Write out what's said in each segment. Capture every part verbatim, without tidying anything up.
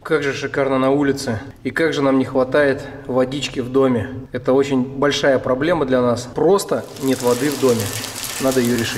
Как же шикарно на улице, и как же нам не хватает водички в доме. Это очень большая проблема для нас. Просто нет воды в доме. Надо ее решить.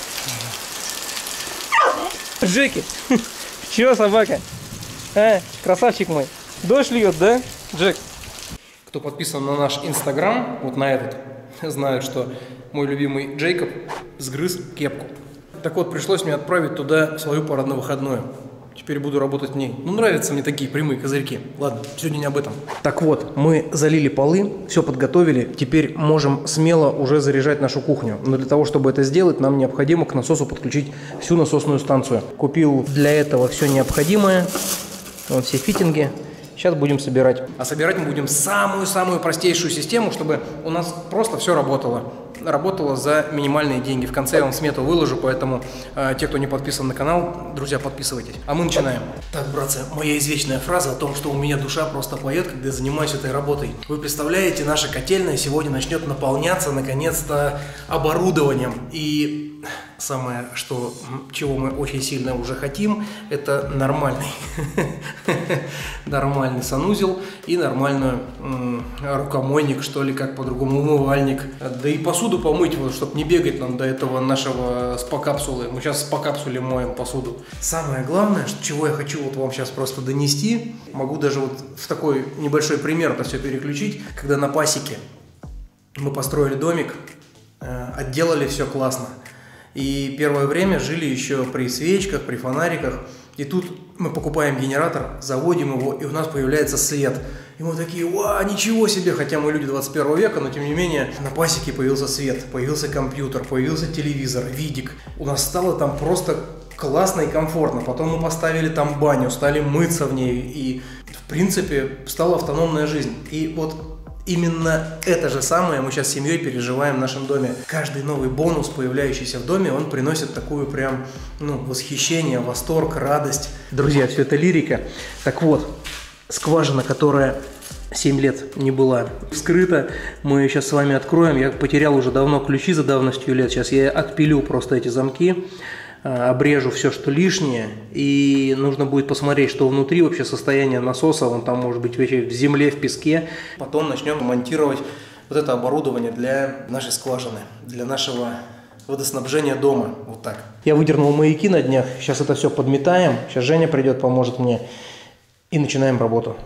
Джеки, чего собака? А, красавчик мой. Дождь льет, да, Джек? Кто подписан на наш инстаграм, вот на этот, знают, что мой любимый Джейкоб сгрыз кепку. Так вот, пришлось мне отправить туда свою парадно-выходную. Теперь буду работать в ней. Ну, нравятся мне такие прямые козырьки. Ладно, сегодня не об этом. Так вот, мы залили полы, все подготовили. Теперь можем смело уже заряжать нашу кухню. Но для того, чтобы это сделать, нам необходимо к насосу подключить всю насосную станцию. Купил для этого все необходимое. Вот все фитинги. Сейчас будем собирать. А собирать мы будем самую-самую простейшую систему, чтобы у нас просто все работало. Работало за минимальные деньги. В конце я вам смету выложу, поэтому э, те, кто не подписан на канал, друзья, подписывайтесь. А мы начинаем. Так, братцы, моя извечная фраза о том, что у меня душа просто поет, когда я занимаюсь этой работой. Вы представляете, наша котельная сегодня начнет наполняться, наконец-то, оборудованием. И самое, что, чего мы очень сильно уже хотим, это нормальный, нормальный санузел и нормальный рукомойник, что ли, как по-другому, умывальник. Да и посуду помыть, вот, чтобы не бегать нам до этого нашего спа-капсулы. Мы сейчас в спа-капсуле моем посуду. Самое главное, что, чего я хочу вот вам сейчас просто донести, могу даже вот в такой небольшой пример это все переключить, когда на пасеке мы построили домик, отделали все классно. И первое время жили еще при свечках, при фонариках. И тут мы покупаем генератор, заводим его, и у нас появляется свет. И мы такие, ва, ничего себе, хотя мы люди двадцать первого века, но тем не менее на пасеке появился свет, появился компьютер, появился телевизор, видик. У нас стало там просто классно и комфортно. Потом мы поставили там баню, стали мыться в ней. И в принципе стала автономная жизнь. И вот именно это же самое мы сейчас с семьей переживаем в нашем доме. Каждый новый бонус, появляющийся в доме, он приносит такую прям, ну, восхищение, восторг, радость. Друзья, все это лирика. Так вот, скважина, которая семь лет не была вскрыта, мы ее сейчас с вами откроем. Я потерял уже давно ключи за давностью лет. Сейчас я отпилю просто эти замки, обрежу все, что лишнее, и нужно будет посмотреть, что внутри вообще состояние насоса, он там может быть вообще в земле, в песке. Потом начнем монтировать вот это оборудование для нашей скважины, для нашего водоснабжения дома, вот так. Я выдернул маяки на днях, сейчас это все подметаем, сейчас Женя придет, поможет мне, и начинаем работу.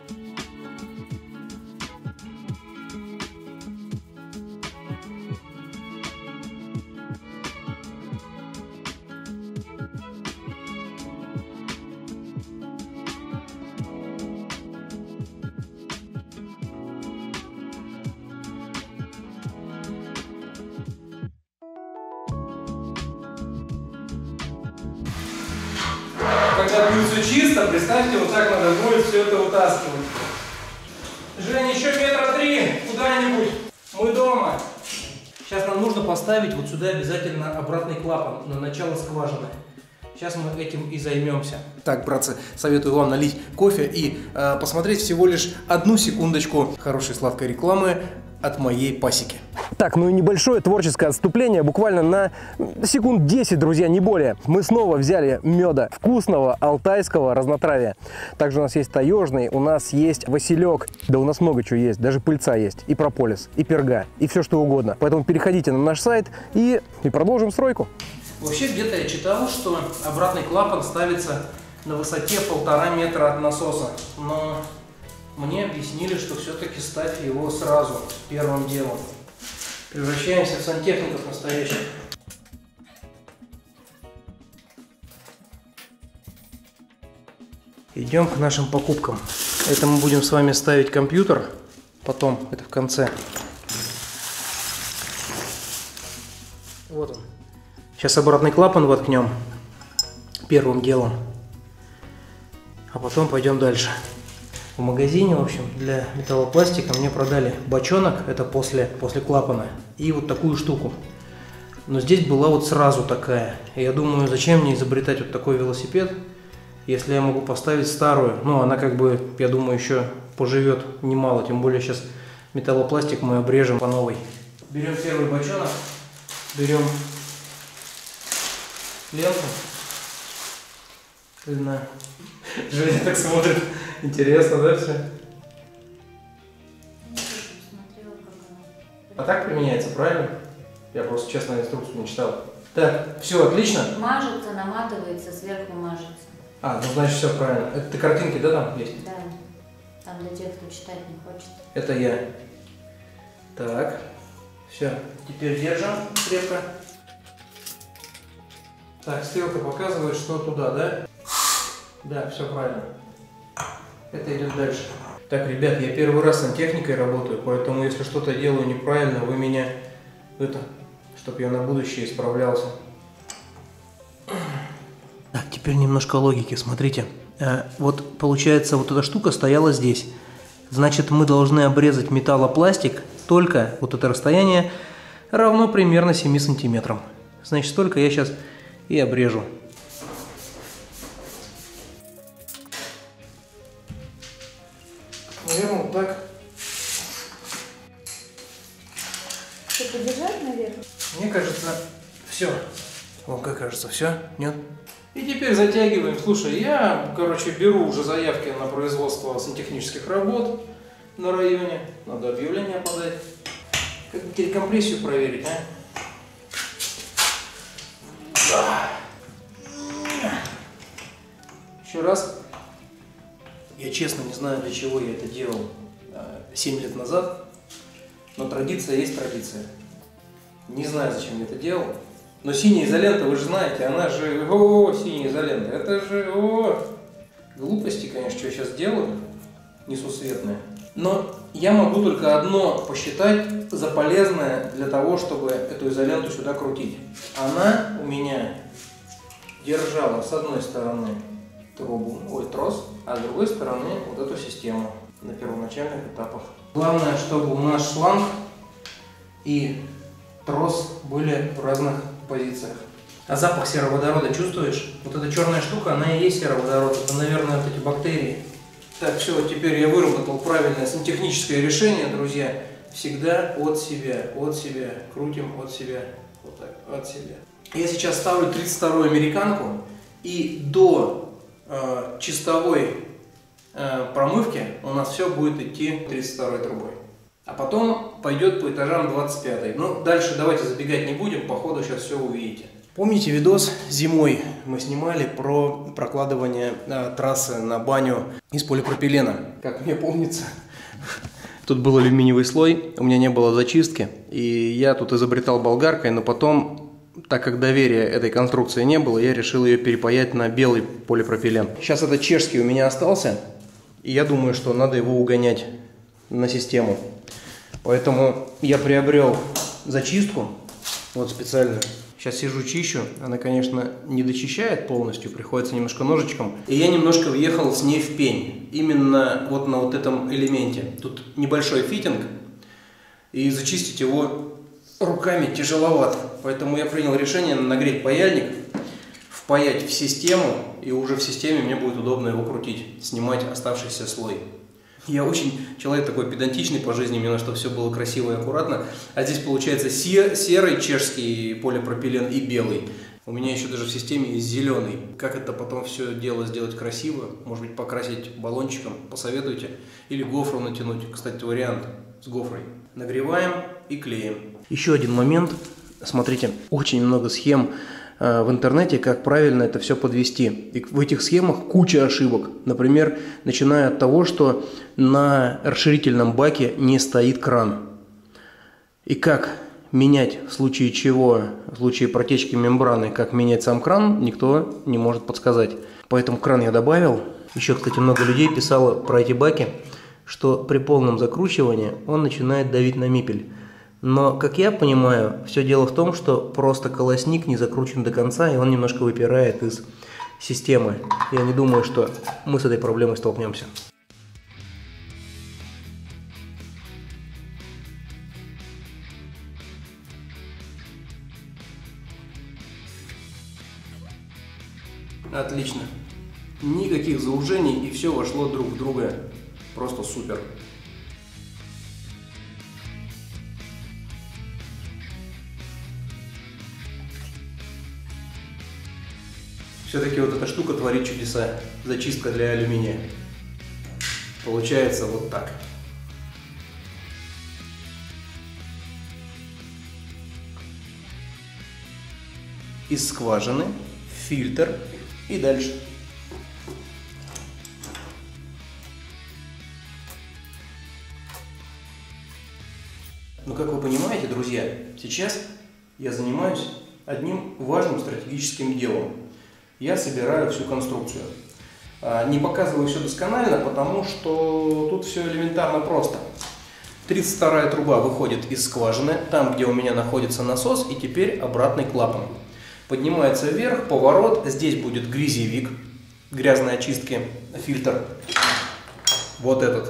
Когда будет все чисто, представьте, вот так надо будет все это вытаскивать. Жень, еще метра три куда-нибудь. Мы дома. Сейчас нам нужно поставить вот сюда обязательно обратный клапан на начало скважины. Сейчас мы этим и займемся. Так, братцы, советую вам налить кофе и э, посмотреть всего лишь одну секундочку хорошей сладкой рекламы от моей пасеки. Так, ну и небольшое творческое отступление, буквально на секунд десять, друзья, не более. Мы снова взяли меда вкусного алтайского разнотравия. Также у нас есть таежный, у нас есть василек, да у нас много чего есть, даже пыльца есть, и прополис, и перга, и все что угодно. Поэтому переходите на наш сайт и, и продолжим стройку. Вообще где-то я читал, что обратный клапан ставится на высоте полтора метра от насоса, но мне объяснили, что все-таки ставь его сразу, первым делом. Превращаемся в сантехников настоящих. Идем к нашим покупкам. Это мы будем с вами ставить компьютер, потом, это в конце. Вот он. Сейчас обратный клапан воткнем первым делом, а потом пойдем дальше. В магазине, в общем, для металлопластика мне продали бочонок, это после, после клапана, и вот такую штуку. Но здесь была вот сразу такая. И я думаю, зачем мне изобретать вот такой велосипед, если я могу поставить старую. Ну, она как бы, я думаю, еще поживет немало, тем более сейчас металлопластик мы обрежем по новой. Берем первый бочонок, берем ленту, Жена. Женя так смотрит. Интересно, да, все? А так применяется, правильно? Я просто честно инструкцию не читал. Так, все, отлично? Мажется, наматывается, сверху мажется. А, ну значит все правильно. Это ты картинки, да, там есть? Да. Там для тех, кто читать не хочет. Это я. Так, все, теперь держим крепко. Так, стрелка показывает, что туда, да? Да, все правильно. Это идет дальше. Так, ребят, я первый раз сантехникой работаю, поэтому если что-то делаю неправильно, вы меня, это, чтобы я на будущее исправлялся. Так, теперь немножко логики, смотрите. Вот получается, вот эта штука стояла здесь. Значит, мы должны обрезать металлопластик, только вот это расстояние равно примерно семи сантиметрам. Значит, столько я сейчас и обрежу. Наверное, вот так. Что-то держать наверх? Мне кажется, все. Вам как кажется, все? Нет? И теперь затягиваем. Слушай, я, короче, беру уже заявки на производство сантехнических работ на районе. Надо объявление подать. Как бы телекомпрессию проверить, а? Еще раз. Я честно не знаю, для чего я это делал семь лет назад, но традиция есть традиция. Не знаю, зачем я это делал. Но синяя изолента, вы же знаете, она же, о, синяя изолента, это же, о, глупости, конечно, что я сейчас делаю, несусветные. Но я могу только одно посчитать за полезное для того, чтобы эту изоленту сюда крутить. Она у меня держала с одной стороны трубу, ой, трос, а с другой стороны вот эту систему на первоначальных этапах. Главное, чтобы у нас шланг и трос были в разных позициях. А запах сероводорода чувствуешь? Вот эта черная штука, она и есть сероводород. Это, наверное, вот эти бактерии. Так, все, теперь я выработал правильное сантехническое решение, друзья. Всегда от себя, от себя, крутим от себя, вот так, от себя. Я сейчас ставлю тридцать вторую американку, и до э, чистовой э, промывки у нас все будет идти тридцать второй трубой. А потом пойдет по этажам двадцать пятой. Ну, дальше давайте забегать не будем, по ходу сейчас все увидите. Помните видос зимой мы снимали про прокладывание э, трассы на баню из полипропилена? Как мне помнится, тут был алюминиевый слой, у меня не было зачистки, и я тут изобретал болгаркой, но потом, так как доверия этой конструкции не было, я решил ее перепаять на белый полипропилен. Сейчас этот чешский у меня остался, и я думаю, что надо его угонять на систему. Поэтому я приобрел зачистку, вот специально. Сейчас сижу чищу, она, конечно, не дочищает полностью, приходится немножко ножичком. И я немножко въехал с ней в пень, именно вот на вот этом элементе. Тут небольшой фитинг, и зачистить его руками тяжеловато. Поэтому я принял решение нагреть паяльник, впаять в систему, и уже в системе мне будет удобно его крутить, снимать оставшийся слой. Я очень человек такой педантичный по жизни, мне надо, чтобы все было красиво и аккуратно. А здесь получается серый чешский полипропилен и белый. У меня еще даже в системе есть зеленый. Как это потом все дело сделать красиво? Может быть, покрасить баллончиком? Посоветуйте. Или гофру натянуть. Кстати, вариант с гофрой. Нагреваем и клеим. Еще один момент. Смотрите, очень много схем в интернете, как правильно это все подвести. И в этих схемах куча ошибок. Например, начиная от того, что на расширительном баке не стоит кран. И как менять в случае чего, в случае протечки мембраны, как менять сам кран, никто не может подсказать. Поэтому кран я добавил. Еще, кстати, много людей писало про эти баки, что при полном закручивании он начинает давить на мипель. Но, как я понимаю, все дело в том, что просто колосник не закручен до конца, и он немножко выпирает из системы. Я не думаю, что мы с этой проблемой столкнемся. Отлично. Никаких заужений, и все вошло друг в друга. Просто супер. Все. Все-таки вот эта штука творит чудеса. Зачистка для алюминия. Получается вот так. Из скважины, фильтр и дальше. Ну, как вы понимаете, друзья, сейчас я занимаюсь одним важным стратегическим делом. Я собираю всю конструкцию. Не показываю все досконально, потому что тут все элементарно просто. тридцать вторая труба выходит из скважины, там, где у меня находится насос, и теперь обратный клапан. Поднимается вверх, поворот, здесь будет грязевик, грязной очистки, фильтр, вот этот.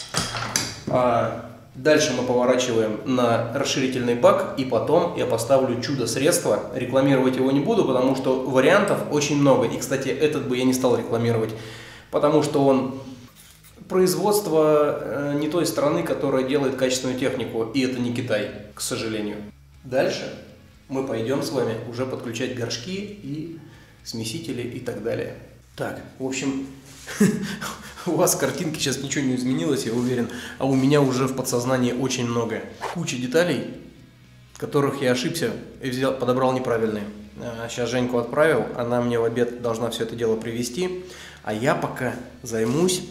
А дальше мы поворачиваем на расширительный бак, и потом я поставлю чудо-средство. Рекламировать его не буду, потому что вариантов очень много. И, кстати, этот бы я не стал рекламировать, потому что он производство не той страны, которая делает качественную технику, и это не Китай, к сожалению. Дальше мы пойдем с вами уже подключать горшки и смесители и так далее. Так, в общем, у вас картинки сейчас ничего не изменилось, я уверен, а у меня уже в подсознании очень много. Куча деталей, которых я ошибся и взял, подобрал неправильные. Сейчас Женьку отправил, она мне в обед должна все это дело привезти, а я пока займусь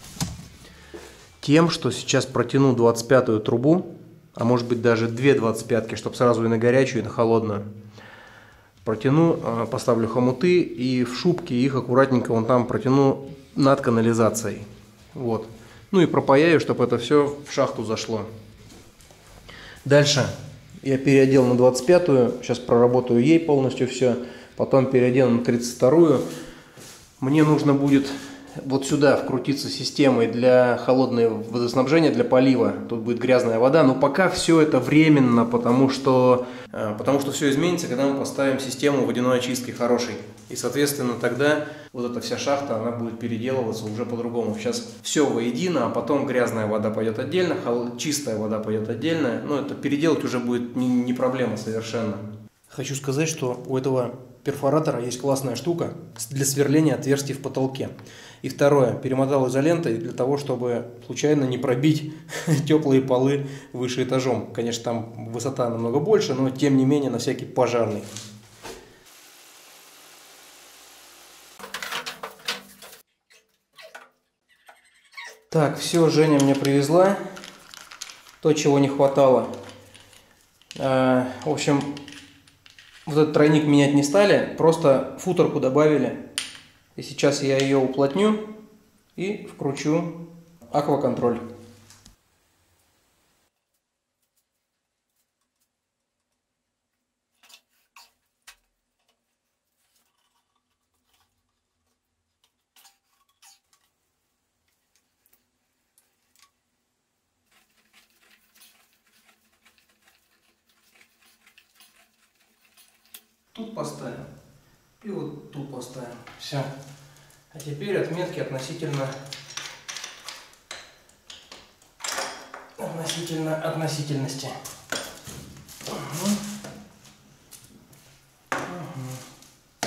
тем, что сейчас протяну двадцать пятую трубу, а может быть даже две двадцать пятки, чтобы сразу и на горячую, и на холодную. Протяну, поставлю хомуты и в шубке их аккуратненько вон там протяну над канализацией. Вот. Ну и пропаяю, чтобы это все в шахту зашло. Дальше я переодел на двадцать пятую, сейчас проработаю ей полностью все, потом переодену на тридцать вторую. Мне нужно будет вот сюда вкрутиться системой для холодного водоснабжения, для полива. Тут будет грязная вода, но пока все это временно, потому что, потому что все изменится, когда мы поставим систему водяной очистки хорошей. И, соответственно, тогда вот эта вся шахта, она будет переделываться уже по-другому. Сейчас все воедино, а потом грязная вода пойдет отдельно, чистая вода пойдет отдельно. Но это переделать уже будет не, не проблема совершенно. Хочу сказать, что у этого перфоратора есть классная штука для сверления отверстий в потолке. И второе, перемотал изолентой для того, чтобы случайно не пробить теплые полы выше этажом. Конечно, там высота намного больше, но тем не менее на всякий пожарный. Так, все, Женя мне привезла. То, чего не хватало. А, в общем, вот этот тройник менять не стали, просто футорку добавили. И сейчас я ее уплотню и вкручу акваконтроль. Тут поставим. И вот тут поставим. Все. А теперь отметки относительно относительно относительности. Угу. Угу.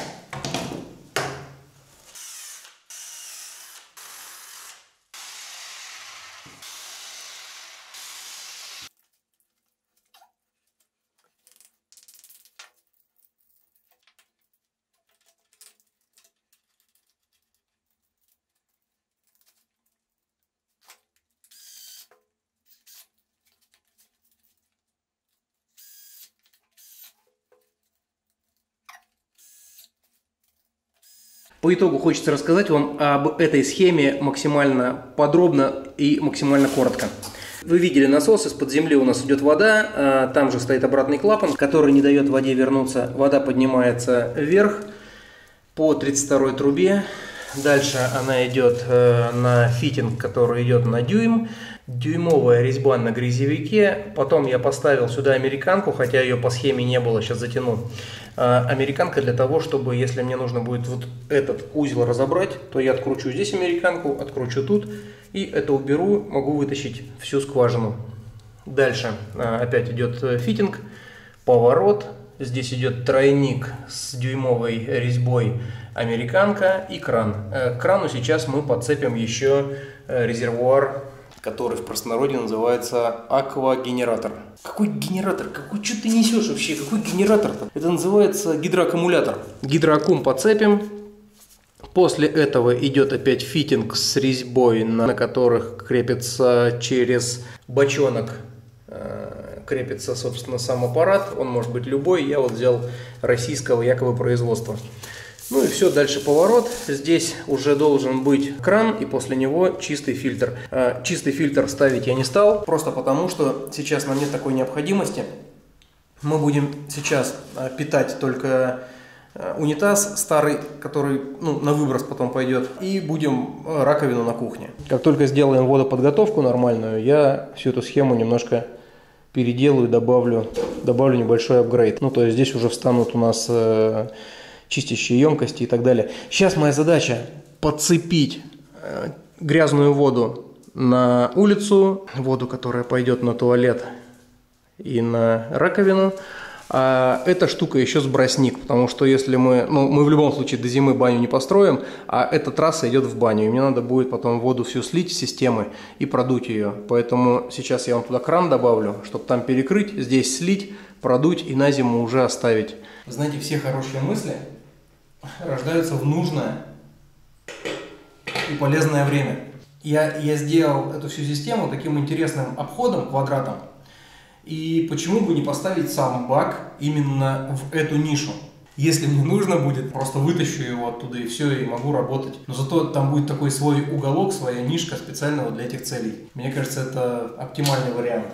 По итогу хочется рассказать вам об этой схеме максимально подробно и максимально коротко. Вы видели насос, из-под земли у нас идет вода, там же стоит обратный клапан, который не дает воде вернуться. Вода поднимается вверх по тридцать второй трубе. Дальше она идет на фитинг, который идет на дюйм. Дюймовая резьба на грязевике. Потом я поставил сюда американку, хотя ее по схеме не было, сейчас затяну. Американка для того, чтобы, если мне нужно будет вот этот узел разобрать, то я откручу здесь американку, откручу тут, и это уберу, могу вытащить всю скважину. Дальше опять идет фитинг, поворот, Здесь идет тройник с дюймовой резьбой американка и кран. К крану сейчас мы подцепим еще резервуар, который в простонародье называется аквагенератор. Какой генератор? Какой, что ты несешь вообще? Какой генератор-то? Это называется гидроаккумулятор. Гидроаккум подцепим. После этого идет опять фитинг с резьбой, на которых крепится через бочонок, крепится, собственно, сам аппарат. Он может быть любой. Я вот взял российского якобы производства. Ну и все, дальше поворот. Здесь уже должен быть кран и после него чистый фильтр. Чистый фильтр ставить я не стал, просто потому что сейчас нам нет такой необходимости. Мы будем сейчас питать только унитаз старый, который, ну, на выброс потом пойдет, и будем раковину на кухне. Как только сделаем водоподготовку нормальную, я всю эту схему немножко переделаю, добавлю, добавлю небольшой апгрейд. Ну, то есть здесь уже встанут у нас э, чистящие емкости и так далее. Сейчас моя задача подцепить э, грязную воду на улицу, воду, которая пойдет на туалет и на раковину. А эта штука еще сбросник, потому что если мы, ну, мы в любом случае до зимы баню не построим, а эта трасса идет в баню, и мне надо будет потом воду всю слить с системы и продуть ее. Поэтому сейчас я вам туда кран добавлю, чтобы там перекрыть, здесь слить, продуть и на зиму уже оставить. Вы знаете, все хорошие мысли рождаются в нужное и полезное время. Я, я сделал эту всю систему таким интересным обходом, квадратом. И почему бы не поставить сам бак именно в эту нишу? Если мне нужно будет, просто вытащу его оттуда и все, и могу работать. Но зато там будет такой свой уголок, своя нишка специального для этих целей. Мне кажется, это оптимальный вариант.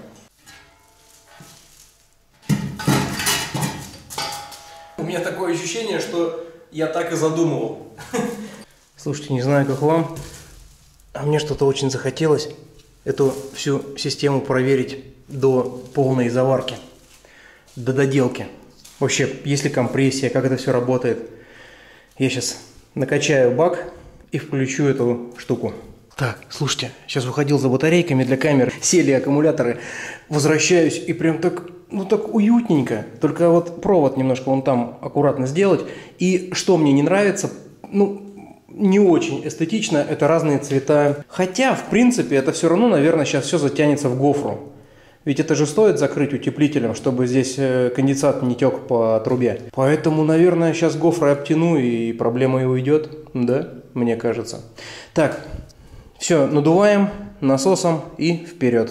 У меня такое ощущение, что я так и задумывал. Слушайте, не знаю, как вам, а мне что-то очень захотелось эту всю систему проверить до полной заварки, до доделки. Вообще, есть ли компрессия, как это все работает. Я сейчас накачаю бак и включу эту штуку. Так, слушайте, сейчас выходил за батарейками для камер, сели аккумуляторы, возвращаюсь и прям так, ну так уютненько. Только вот провод немножко вон там аккуратно сделать. И что мне не нравится, ну, не очень эстетично, это разные цвета. Хотя, в принципе, это все равно, наверное, сейчас все затянется в гофру. Ведь это же стоит закрыть утеплителем, чтобы здесь конденсат не тек по трубе. Поэтому, наверное, сейчас гофрой обтяну и проблема и уйдет. Да, мне кажется. Так, все, надуваем насосом и вперед.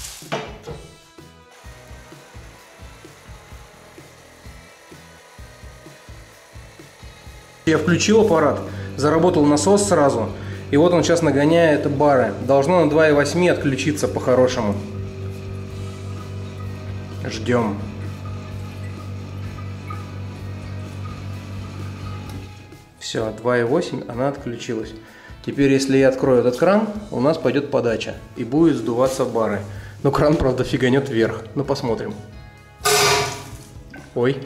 Я включил аппарат, заработал насос сразу. И вот он сейчас нагоняет бары. Должно на два и восемь отключиться по-хорошему. Ждем. Все, два и восемь, она отключилась. Теперь, если я открою этот кран, у нас пойдет подача и будет сдуваться бары. Но кран, правда, фиганет вверх. Ну, посмотрим. Ой.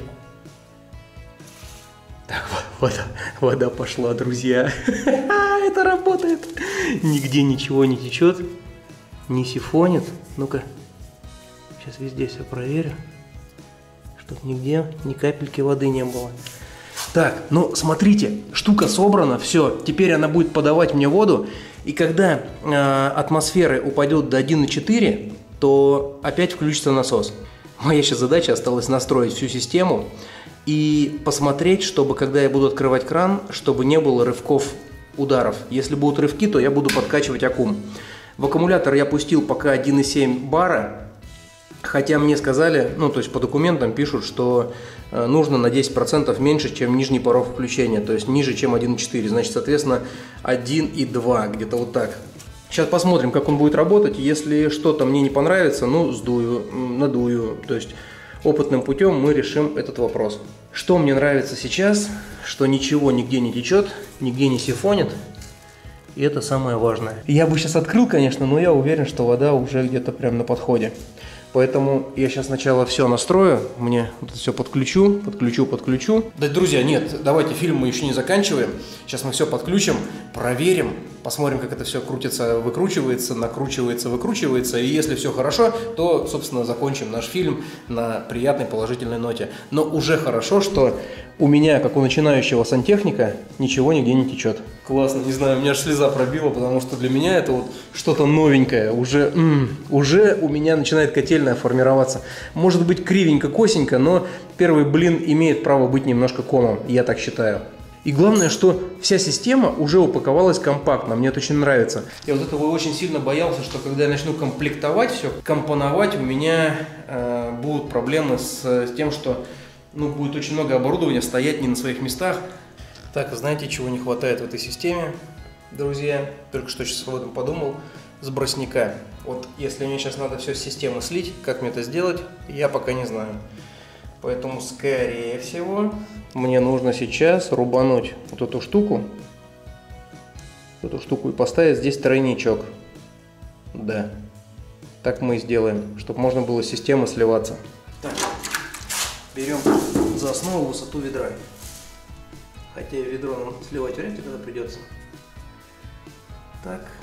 Так, вода, вода пошла, друзья. Это работает. Нигде ничего не течет, не сифонит. Ну-ка. Сейчас везде все проверю, чтобы нигде ни капельки воды не было. Так, ну смотрите, штука собрана, все. Теперь она будет подавать мне воду. И когда э, атмосферы упадет до один и четыре, то опять включится насос. Моя сейчас задача осталась настроить всю систему и посмотреть, чтобы когда я буду открывать кран, чтобы не было рывков ударов. Если будут рывки, то я буду подкачивать аккум. В аккумулятор я пустил пока один и семь бара. Хотя мне сказали, ну то есть по документам пишут, что э, нужно на десять процентов меньше, чем нижний порог включения, то есть ниже, чем один и четыре, значит, соответственно, один и два, где-то вот так. Сейчас посмотрим, как он будет работать, если что-то мне не понравится, ну сдую, надую, то есть опытным путем мы решим этот вопрос. Что мне нравится сейчас, что ничего нигде не течет, нигде не сифонит, и это самое важное. Я бы сейчас открыл, конечно, но я уверен, что вода уже где-то прям на подходе. Поэтому я сейчас сначала все настрою, мне вот это все подключу, подключу, подключу. Да, друзья, нет, давайте, фильм мы еще не заканчиваем. Сейчас мы все подключим, проверим, посмотрим, как это все крутится, выкручивается, накручивается, выкручивается. И если все хорошо, то, собственно, закончим наш фильм на приятной положительной ноте. Но уже хорошо, что у меня, как у начинающего сантехника, ничего нигде не течет. Классно, не знаю, у меня аж слеза пробила, потому что для меня это вот что-то новенькое. Уже, м-м, уже у меня начинает котельная формироваться. Может быть кривенько, косенько, но первый блин имеет право быть немножко комом, я так считаю. И главное, что вся система уже упаковалась компактно, мне это очень нравится. Я вот этого очень сильно боялся, что когда я начну комплектовать все, компоновать, у меня э, будут проблемы с, с тем, что ну, будет очень много оборудования стоять не на своих местах. Так, знаете, чего не хватает в этой системе, друзья? Только что сейчас об этом подумал. Сбросника. Вот если мне сейчас надо все с системы слить, как мне это сделать, я пока не знаю. Поэтому, скорее всего, мне нужно сейчас рубануть вот эту штуку, эту штуку и поставить здесь тройничок. Да. Так мы и сделаем, чтобы можно было с системы сливаться. Так. Берем за основу высоту ведра. Хотя и ведро нам сливать вряд ли тогда придется. Так.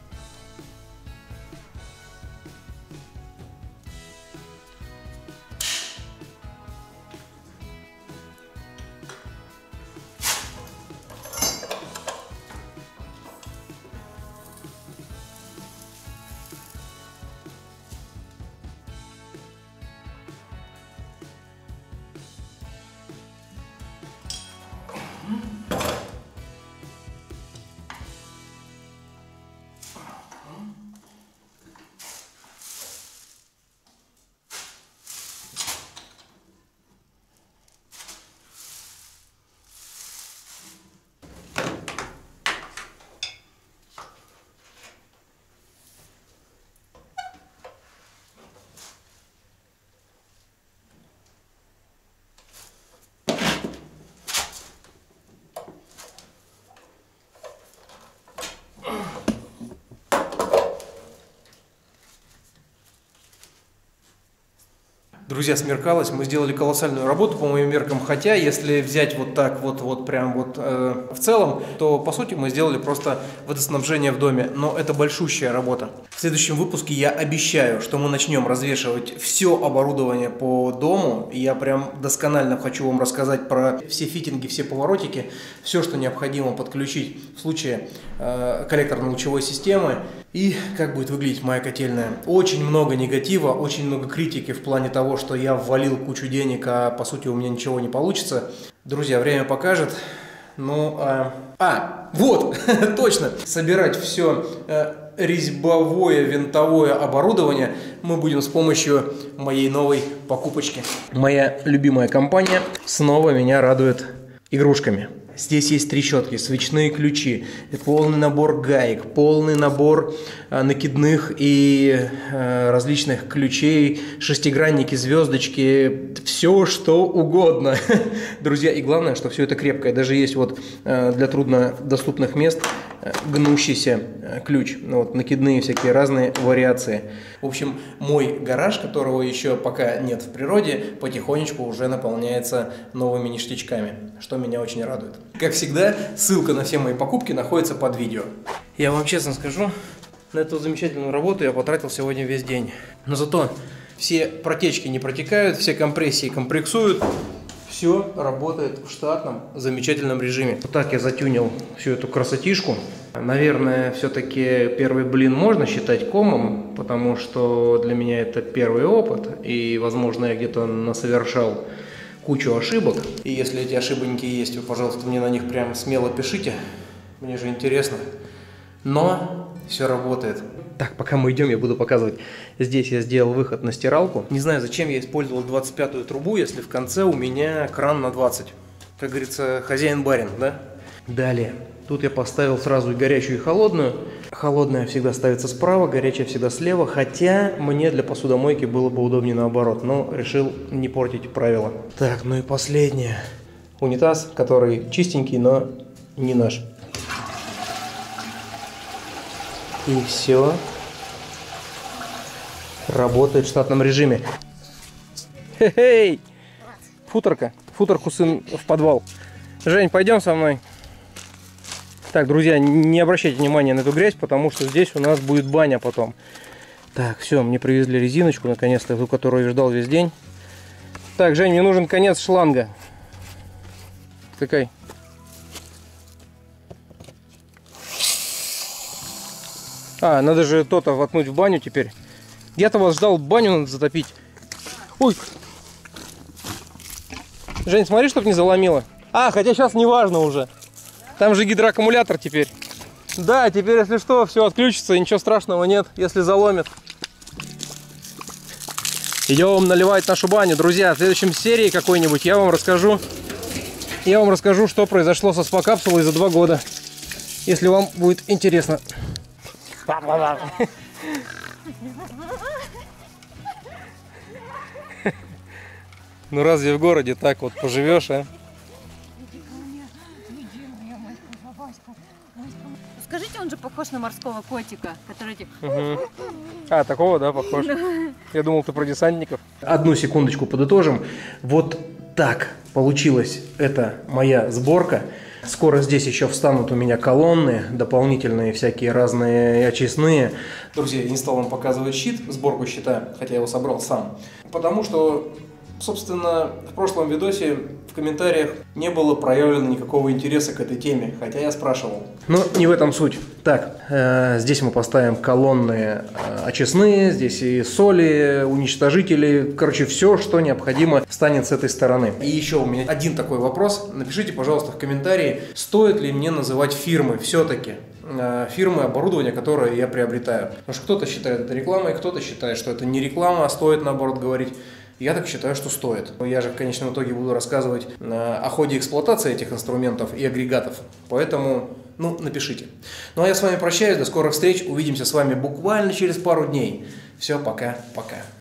Друзья, смеркалось, мы сделали колоссальную работу по моим меркам, хотя если взять вот так вот, вот прям вот э, в целом, то по сути мы сделали просто водоснабжение в доме, но это большущая работа. В следующем выпуске я обещаю, что мы начнем развешивать все оборудование по дому, и я прям досконально хочу вам рассказать про все фитинги, все поворотики, все, что необходимо подключить в случае э, коллекторно-лучевой системы. И как будет выглядеть моя котельная. Очень много негатива, очень много критики в плане того, что я ввалил кучу денег, а по сути у меня ничего не получится. Друзья, время покажет. Ну, а, а вот, точно, собирать все э, резьбовое винтовое оборудование мы будем с помощью моей новой покупочки. Моя любимая компания снова меня радует игрушками. Здесь есть трещотки, свечные ключи, полный набор гаек, полный набор а, накидных и а, различных ключей, шестигранники, звездочки, все что угодно. Друзья, и главное, что все это крепкое. Даже есть вот а, для труднодоступных мест а, гнущийся а, ключ, ну, вот, накидные всякие разные вариации. В общем, мой гараж, которого еще пока нет в природе, потихонечку уже наполняется новыми ништячками, что меня очень радует. Как всегда, ссылка на все мои покупки находится под видео. Я вам честно скажу, на эту замечательную работу я потратил сегодня весь день. Но зато все протечки не протекают, все компрессии компрессуют. Все работает в штатном, замечательном режиме. Вот так я затюнил всю эту красотишку. Наверное, все-таки первый блин можно считать комом, потому что для меня это первый опыт. И, возможно, я где-то насовершал кучу ошибок. И если эти ошибоньки есть, вы, пожалуйста, мне на них прям смело пишите. Мне же интересно. Но все работает. Так, пока мы идем, я буду показывать. Здесь я сделал выход на стиралку. Не знаю, зачем я использовал двадцать пятую трубу, если в конце у меня кран на двадцать. Как говорится, хозяин-барин, да? Далее. Тут я поставил сразу и горячую, и холодную. Холодная всегда ставится справа, горячая всегда слева. Хотя мне для посудомойки было бы удобнее наоборот. Но решил не портить правила. Так, ну и последнее. Унитаз, который чистенький, но не наш. И все. работает в штатном режиме. Хе-хей! Футорка. Футорку сын в подвал. Жень, пойдем со мной. Так, друзья, не обращайте внимания на эту грязь, потому что здесь у нас будет баня потом. Так, все, мне привезли резиночку, наконец-то, ту, которую я ждал весь день. Так, Жень, мне нужен конец шланга. Такой. А, надо же то-то воткнуть в баню теперь. Я-то вас ждал, баню надо затопить. Ой! Жень, смотри, чтоб не заломило. А, хотя сейчас не важно уже. Там же гидроаккумулятор теперь. Да, теперь, если что, все отключится, и ничего страшного нет, если заломит. Идем наливать нашу баню. Друзья, в следующем серии какой-нибудь я вам расскажу. Я вам расскажу, что произошло со спа-капсулой за два года. Если вам будет интересно. Ну разве в городе так вот поживешь, а? Скажите, он же похож на морского котика, который... Угу. А, такого, да, похож? Я думал, ты про десантников. Одну секундочку подытожим. Вот так получилась эта моя сборка. Скоро здесь еще встанут у меня колонны, дополнительные всякие разные очистные. Друзья, я не стал вам показывать щит, сборку щита, хотя я его собрал сам. Потому что, собственно, в прошлом видосе в комментариях не было проявлено никакого интереса к этой теме, хотя я спрашивал. Но не в этом суть. Так, э, здесь мы поставим колонны э, очистные, здесь и соли, уничтожители, короче, все, что необходимо, встанет с этой стороны. И еще у меня один такой вопрос. Напишите, пожалуйста, в комментарии, стоит ли мне называть фирмы все-таки. Фирмы оборудования, которое я приобретаю. Потому что кто-то считает это рекламой, кто-то считает, что это не реклама, а стоит наоборот говорить. Я так считаю, что стоит. Я же в конечном итоге буду рассказывать о ходе эксплуатации этих инструментов и агрегатов. Поэтому, ну, напишите. Ну, а я с вами прощаюсь. До скорых встреч. Увидимся с вами буквально через пару дней. Все, пока-пока.